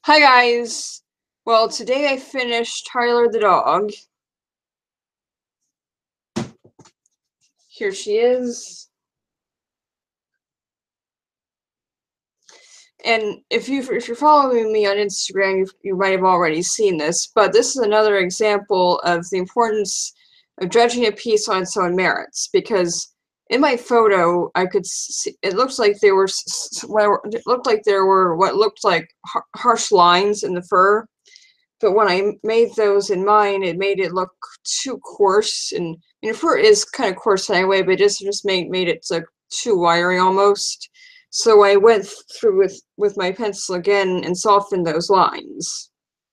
Hi guys! Well, today I finished Tyler the dog. Here she is. And if you're following me on Instagram, you might have already seen this, but this is another example of the importance of judging a piece on its own merits. Because in my photo, I could see it looks like there were what looked like harsh lines in the fur. But when I made those in mine, it made it look too coarse, and fur is kind of coarse anyway, but it just made it like too wiry almost. So I went through with my pencil again and softened those lines.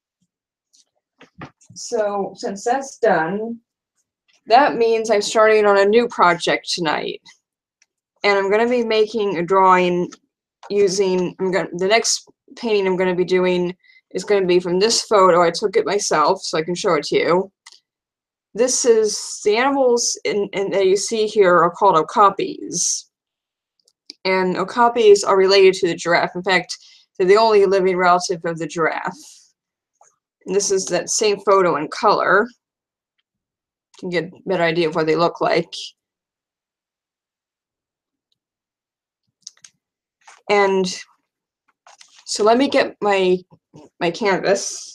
So since that's done, that means I'm starting on a new project tonight, and I'm going to be making a drawing using the next painting I'm going to be doing is going to be from this photo. I took it myself so I can show it to you. This is the animals that you see here are called okapis. And okapis are related to the giraffe. In fact, they're the only living relative of the giraffe. And this is that same photo in color. You can get a better idea of what they look like. And so let me get my canvas.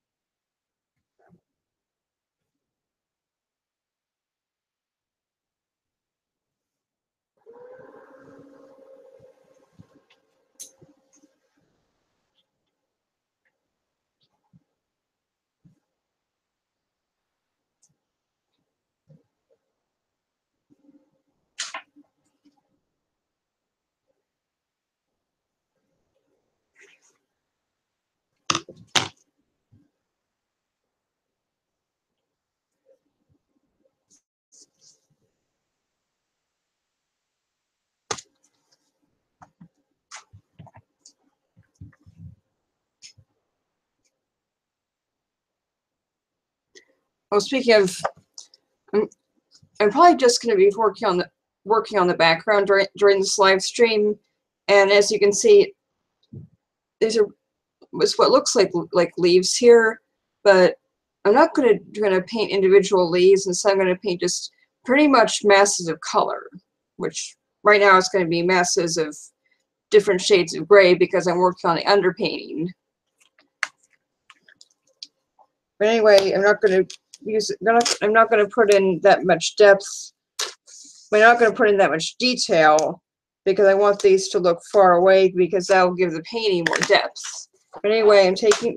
Well, speaking of, I'm probably just going to be working on the background during this live stream, and as you can see, these are what looks like leaves here, but I'm not gonna paint individual leaves. Instead, I'm gonna paint just pretty much masses of color, which right now it's going to be masses of different shades of gray because I'm working on the underpainting. But anyway, I'm not going to I'm not going to put in that much depth. I'm not going to put in that much detail because I want these to look far away because that will give the painting more depth. But anyway, I'm taking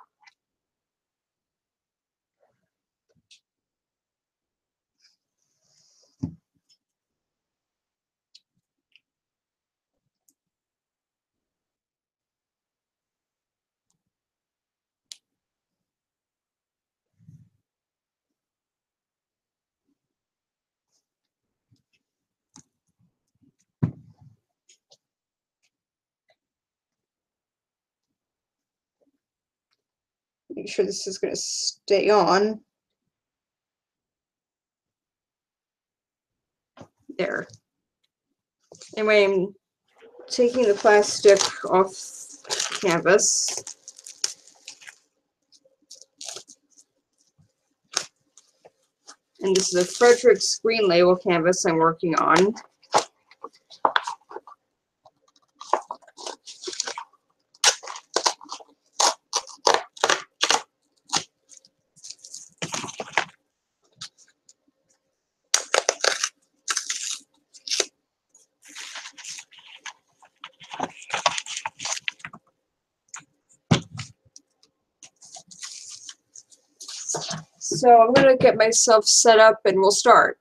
make sure this is going to stay on. There. Anyway, I'm taking the plastic off the canvas. And this is a Fredrix green label canvas I'm working on. So I'm going to get myself set up and we'll start.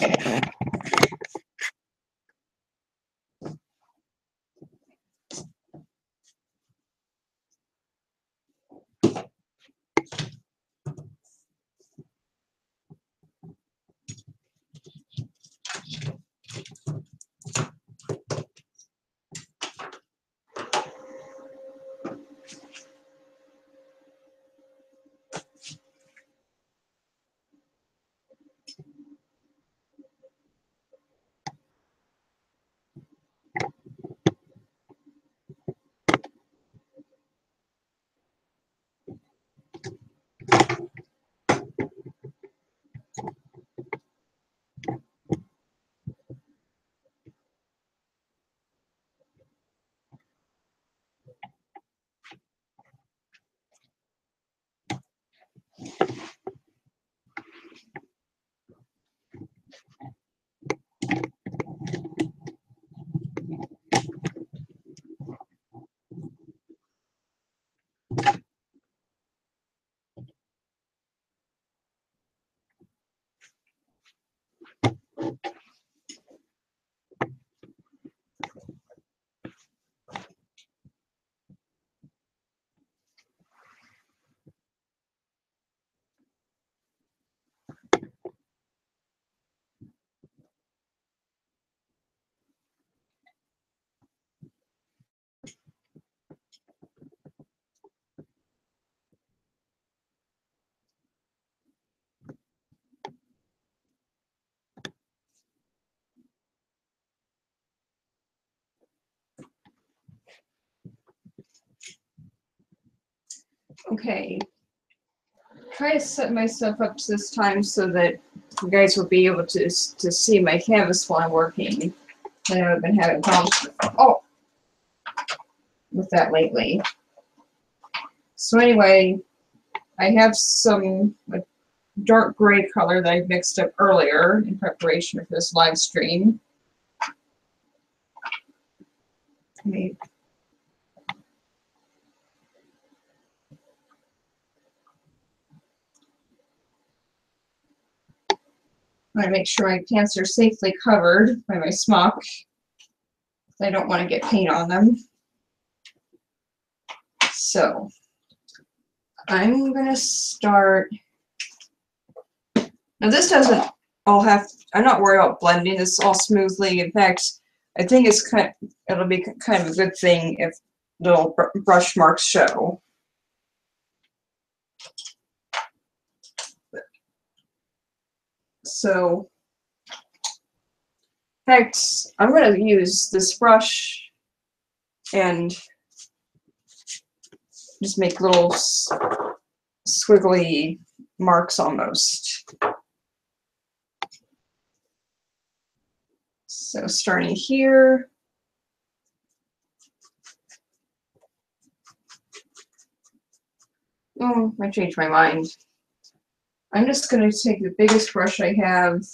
Okay, try to set myself up this time so that you guys will be able to see my canvas while I'm working. I know I've been having problems with that lately. So anyway, I have some dark gray color that I mixed up earlier in preparation for this live stream. Okay. I want to make sure my pants are safely covered by my smock. I don't want to get paint on them. So I'm going to start. Now this doesn't all have, I'm not worried about blending this all smoothly. In fact, I think it'll be kind of a good thing if little brush marks show. So, in fact, I'm going to use this brush and just make little squiggly marks almost. So starting here. Oh, I changed my mind. I'm just going to take the biggest brush I have,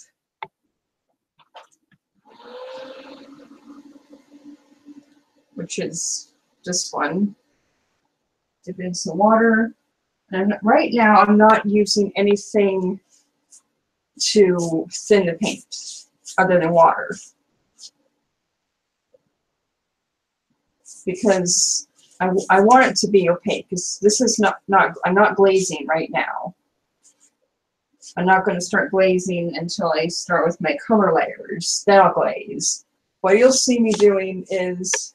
which is this one. Dip in some water. And right now, I'm not using anything to thin the paint other than water, because I want it to be opaque. Because this is I'm not glazing right now. I'm not going to start glazing until I start with my color layers. Then I'll glaze. What you'll see me doing is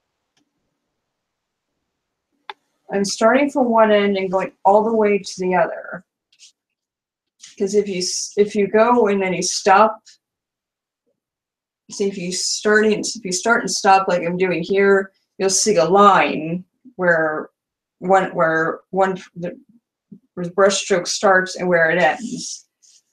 I'm starting from one end and going all the way to the other. Because if you go and then you stop, see if you start and stop like I'm doing here, you'll see a line where the brush stroke starts and where it ends.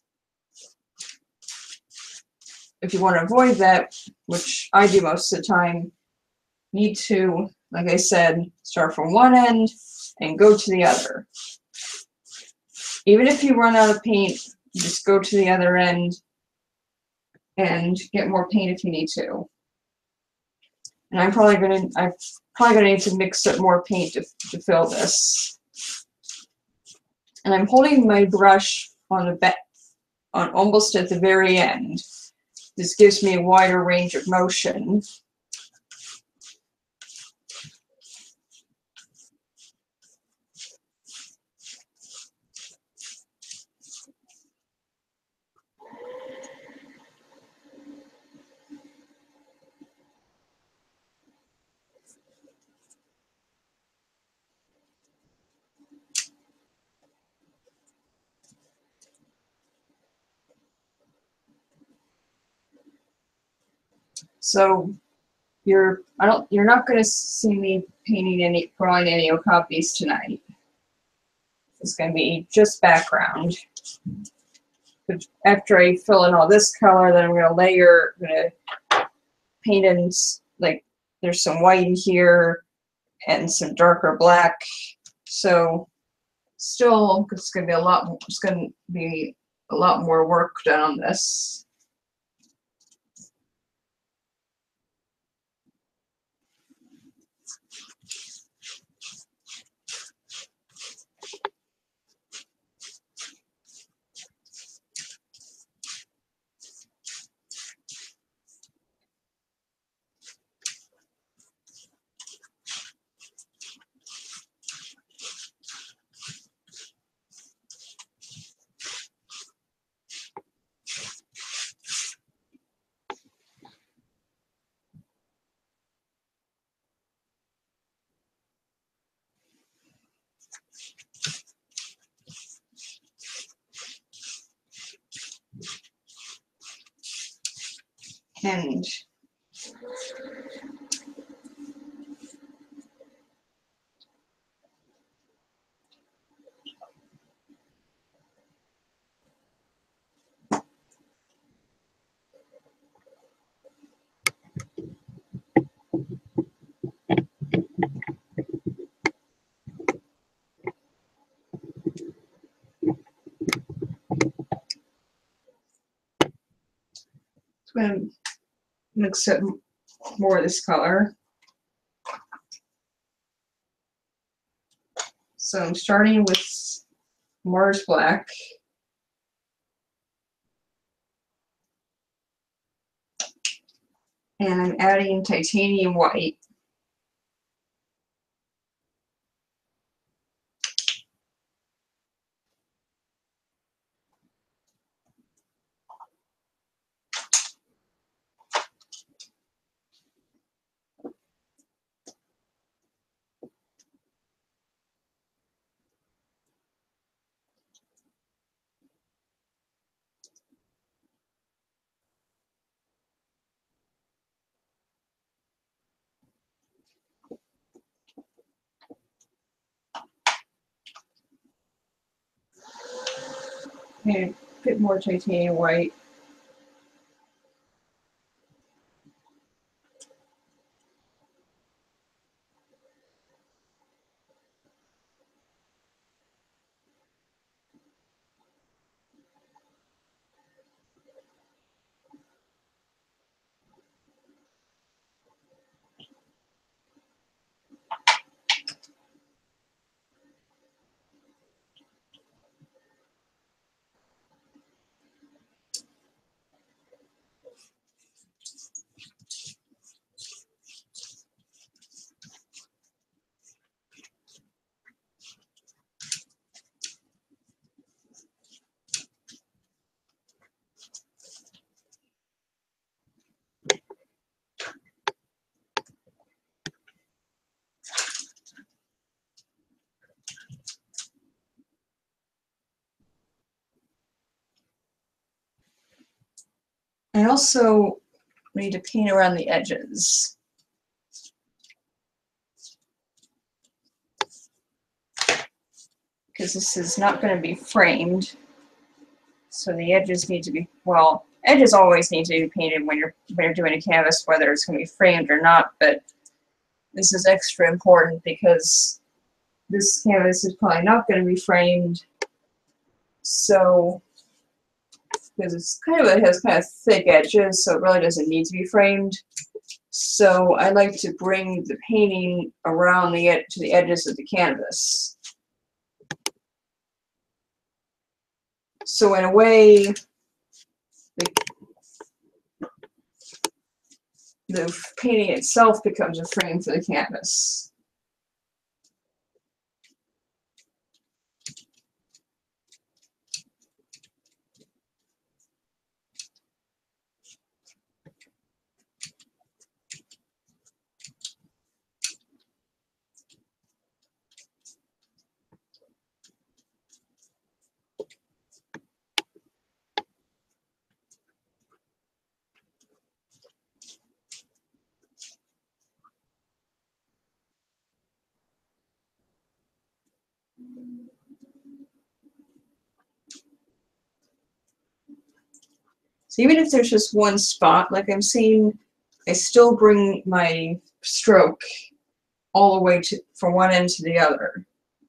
If you want to avoid that, which I do most of the time, you need to, like I said, start from one end and go to the other. Even if you run out of paint, just go to the other end and get more paint if you need to. And I'm probably gonna need to mix up more paint to fill this. And I'm holding my brush on almost at the very end. this gives me a wider range of motion. So you're not going to see me drawing any okapis tonight. It's going to be just background. But after I fill in all this color, then I'm going to layer. I'm going to paint in, like, there's some white in here and some darker black. So still, it's going to be a lot. It's going to be a lot more work done on this. And I'm going to mix up more of this color. So I'm starting with Mars Black. And I'm adding titanium white. And a bit more titanium white. I also need to paint around the edges. Because this is not going to be framed. So the edges need to be, well, edges always need to be painted when you're doing a canvas, whether it's going to be framed or not, but this is extra important because this canvas is probably not going to be framed. So, because it has kind of thick edges, so it really doesn't need to be framed. So I like to bring the painting around to the edges of the canvas. So in a way, the painting itself becomes a frame for the canvas. So even if there's just one spot, like I'm seeing, I still bring my stroke all the way to from one end to the other.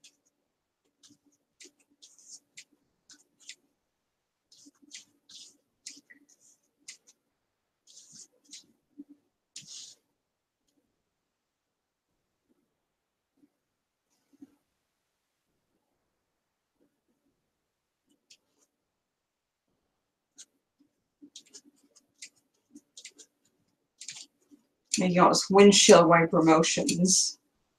Making all this windshield wiper motions.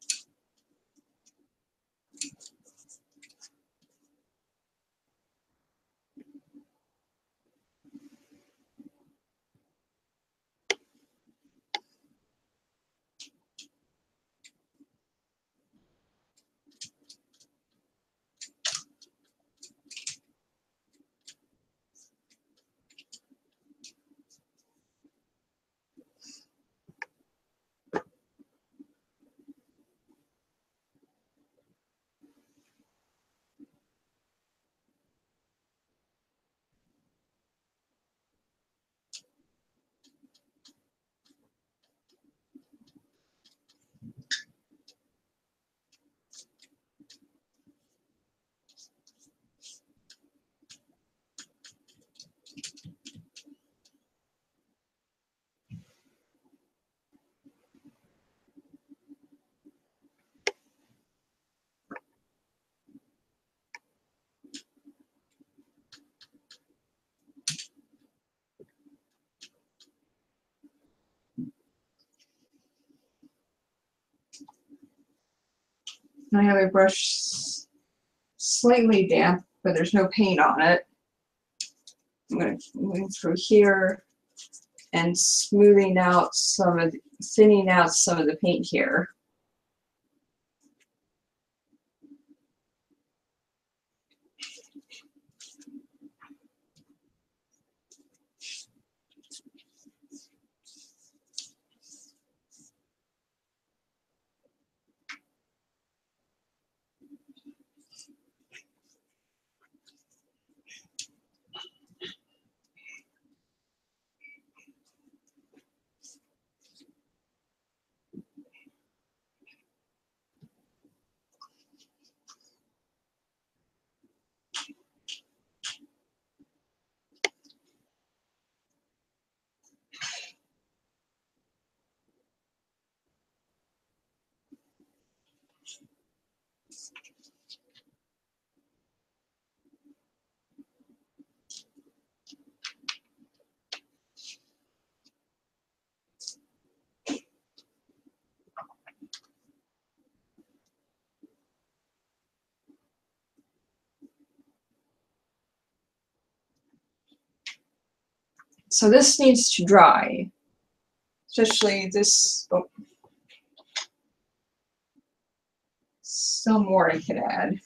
I have a brush slightly damp, but there's no paint on it. I'm going to move through here and smoothing out some of, thinning out some of the paint here. So this needs to dry, especially this. Oh, still more I could add.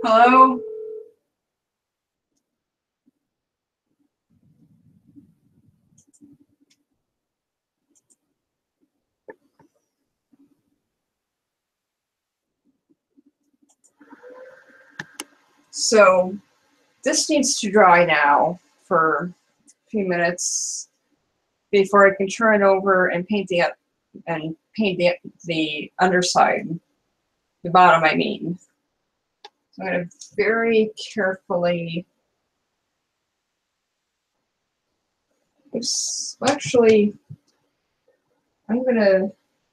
Hello? So this needs to dry now for a few minutes before I can turn it over and paint the underside, the bottom I mean. So I'm going to very carefully, actually, I'm going to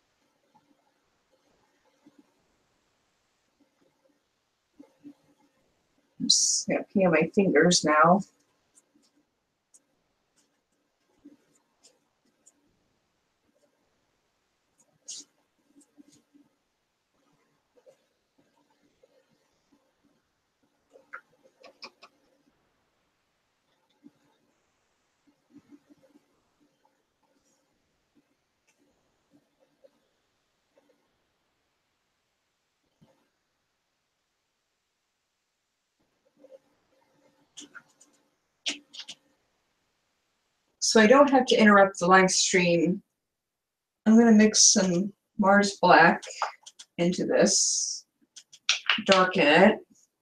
just peel my fingers now. So I don't have to interrupt the live stream. I'm going to mix some Mars Black into this, darken it.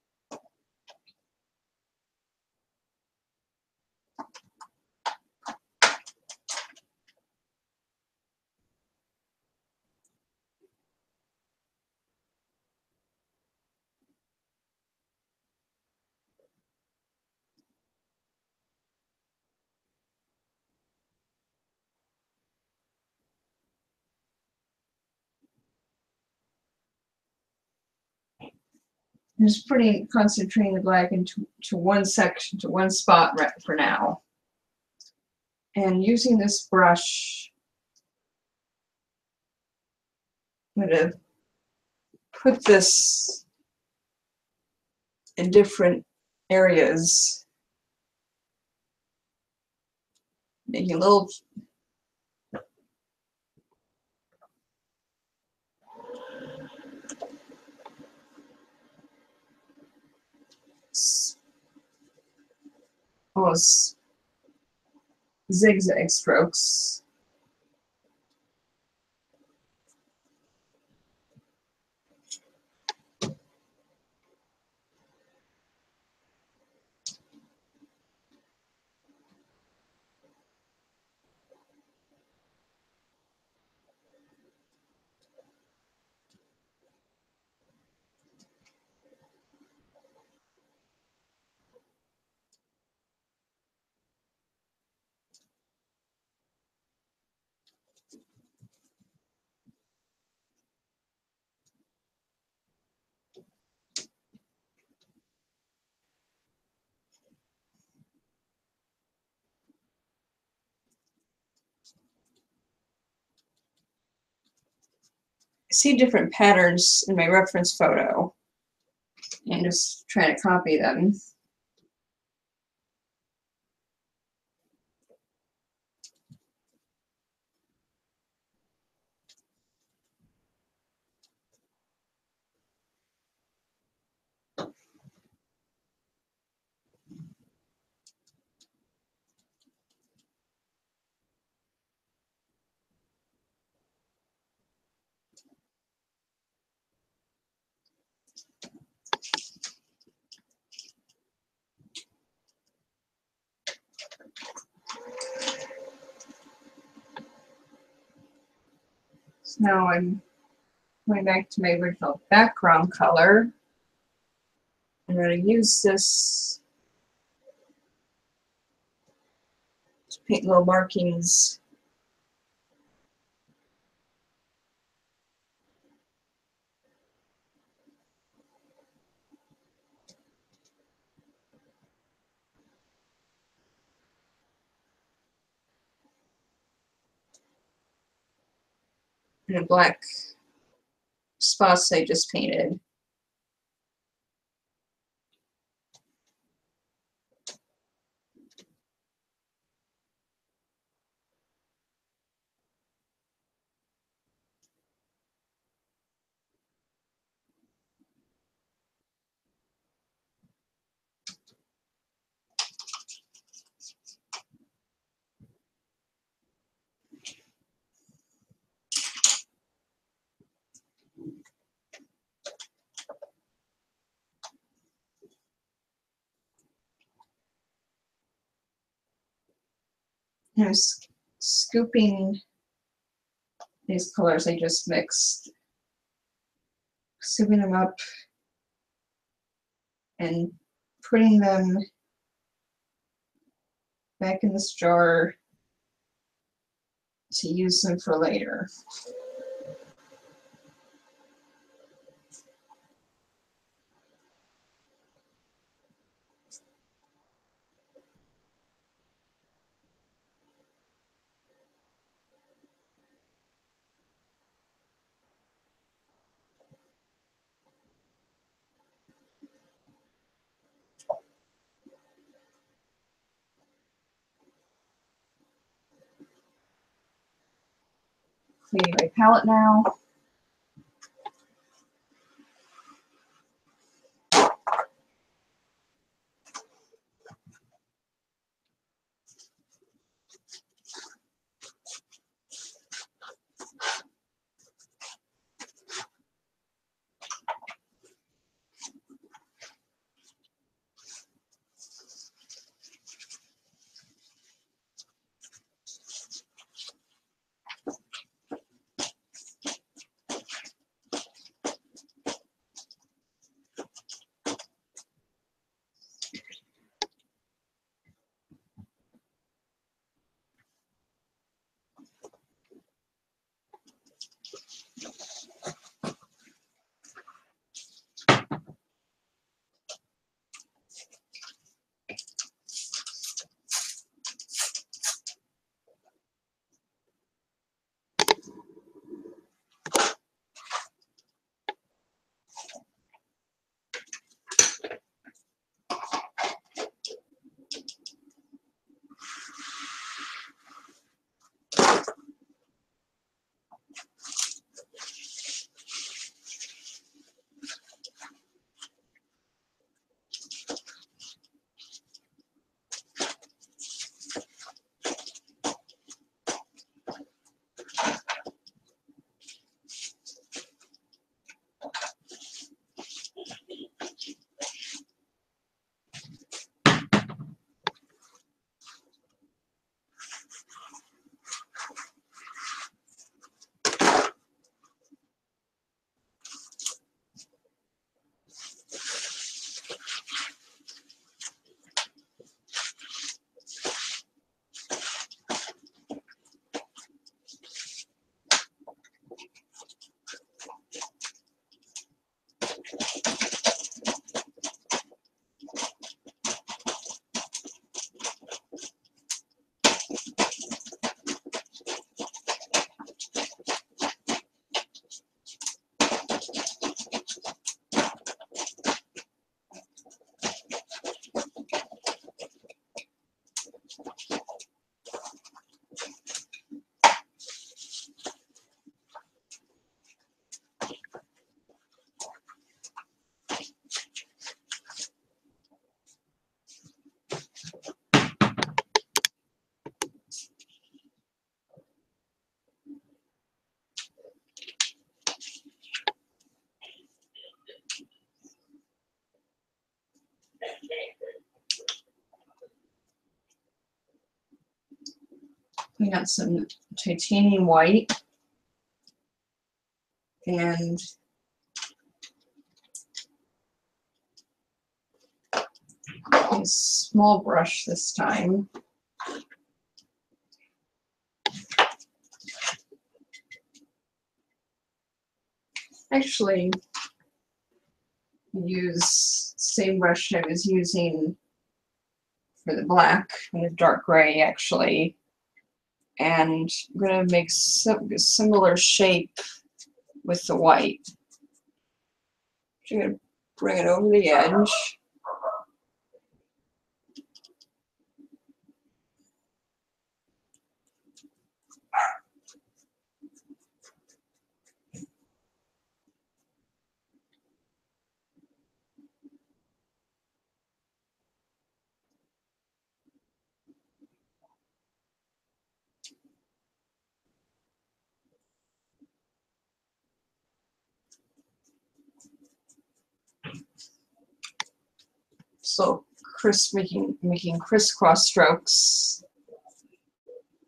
I'm just concentrating the black into one section, to one spot right for now. And using this brush, I'm going to put this in different areas, making little almost zigzag strokes. I see different patterns in my reference photo and just trying to copy them. So now I'm going back to my original background color. I'm going to use this to paint little markings. And the black spots I just painted. And I'm scooping these colors I just mixed, scooping them up and putting them back in this jar to use them for later. Cleaning my palette now. We got some titanium white and a small brush this time. Actually, use same brush I was using for the black and the dark gray actually, and I'm going to make a similar shape with the white. So I'm going to bring it over the edge. So making crisscross strokes.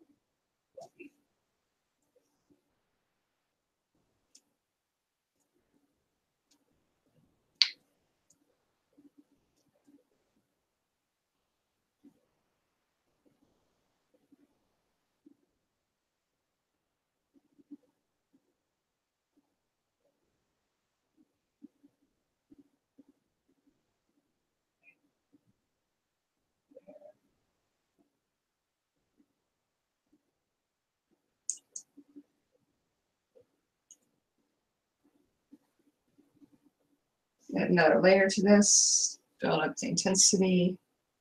add another layer to this, build up the intensity.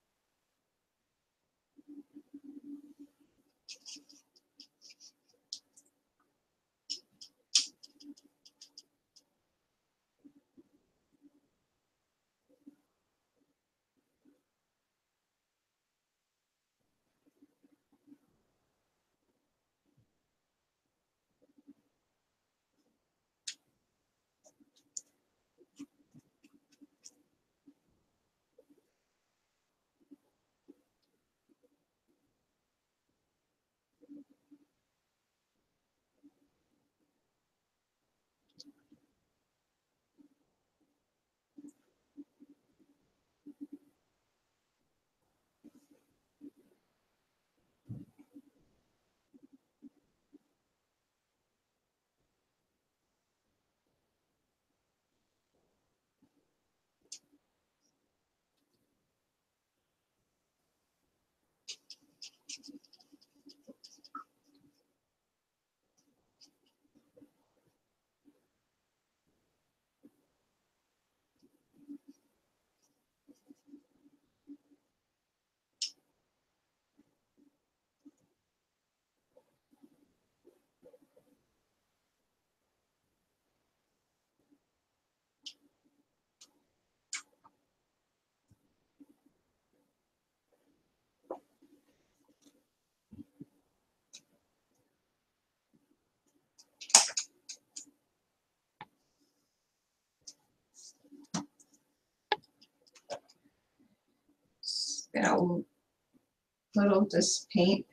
Get a little this paint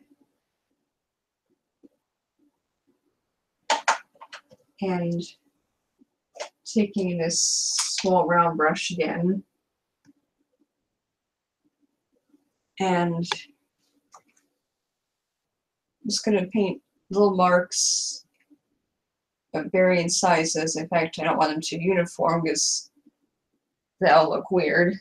and taking this small round brush again and I'm just going to paint little marks of varying sizes. In fact, I don't want them too uniform because that'll look weird.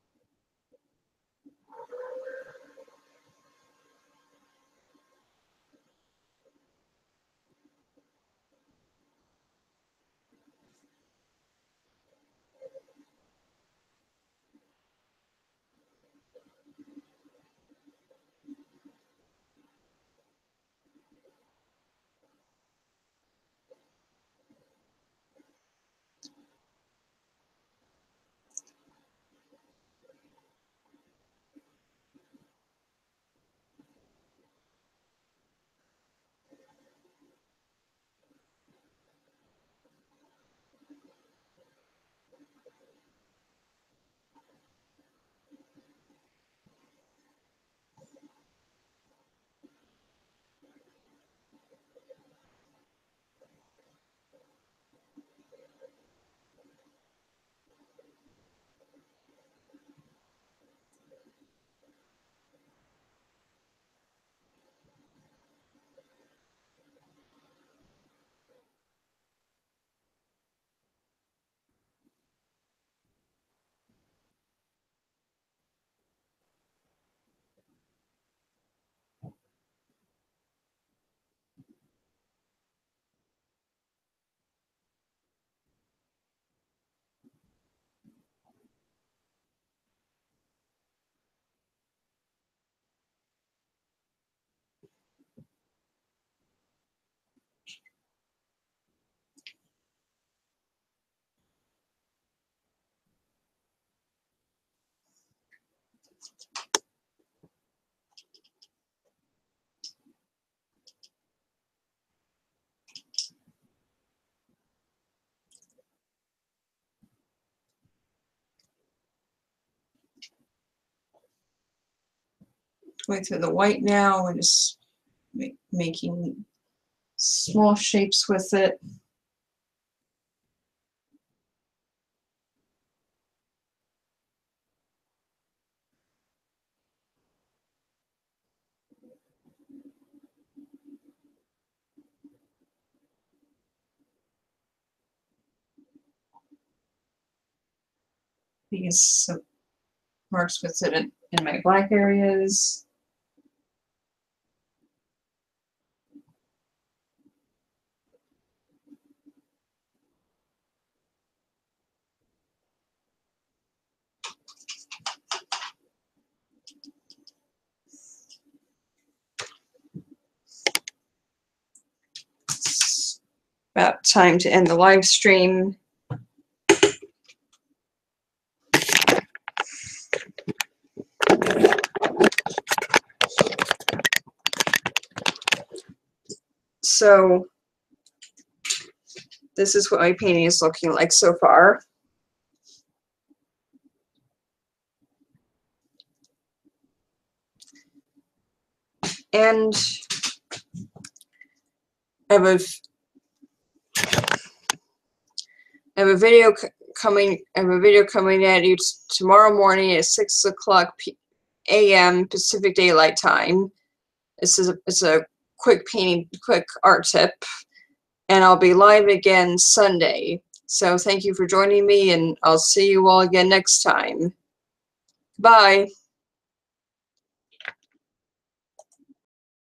Going through the white now and just making small shapes with it. These marks with it in my black areas. about time to end the live stream. So this is what my painting is looking like so far. And I have a video coming at you tomorrow morning at 6 o'clock a.m. Pacific Daylight Time. It's a quick art tip, and I'll be live again Sunday. So thank you for joining me, and I'll see you all again next time. Bye.